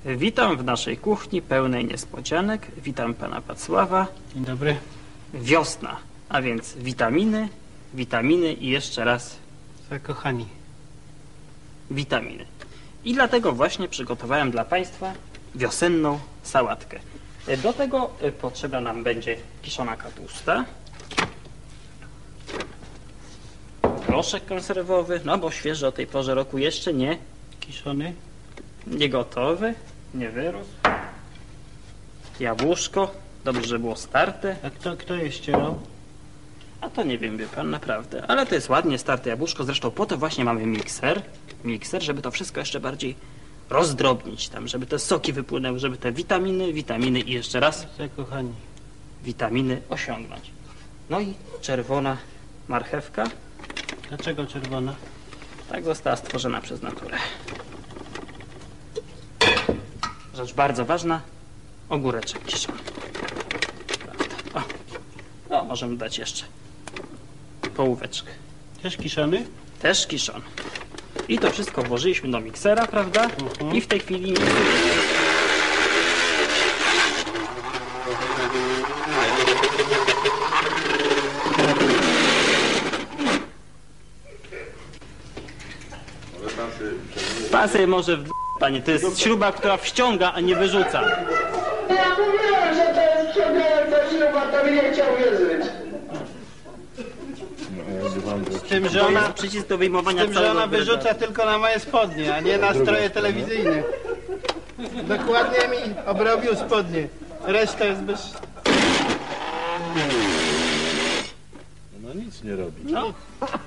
Witam w naszej kuchni pełnej niespodzianek. Witam pana Wacława. Dzień dobry. Wiosna, a więc witaminy, witaminy i jeszcze raz Zakochani. witaminy. I dlatego właśnie przygotowałem dla państwa wiosenną sałatkę. Do tego potrzebna nam będzie kiszona kapusta, proszek konserwowy, no bo świeży o tej porze roku jeszcze nie gotowy, nie wyrósł. Jabłuszko, dobrze, że było starte. A kto je ścierał? A to nie wiem, wie pan, naprawdę. Ale to jest ładnie starte jabłuszko, zresztą po to właśnie mamy mikser, żeby to wszystko jeszcze bardziej rozdrobnić tam, żeby te soki wypłynęły, żeby te witaminy i jeszcze raz Zakochani. witaminy osiągnąć. No i czerwona marchewka, Dlaczego czerwona? tak została stworzona przez naturę. Rzecz bardzo ważna, ogóreczek kiszony. O, możemy dać jeszcze połóweczkę. Też kiszony? Też kiszony. I to wszystko włożyliśmy do miksera, prawda? I w tej chwili pasy może panie, to jest śruba, która wściąga, a nie wyrzuca. Ja mówiłem, że to jest ściągająca śruba, to mi nie chciał wierzyć. Z tym, że To ona, jest przycisk do wyjmowania z tym, że całego ona wyrzuca tylko na moje spodnie, a nie na stroje telewizyjne. Dokładnie mi obrobił spodnie. Reszta jest bez... No nic nie robi. No,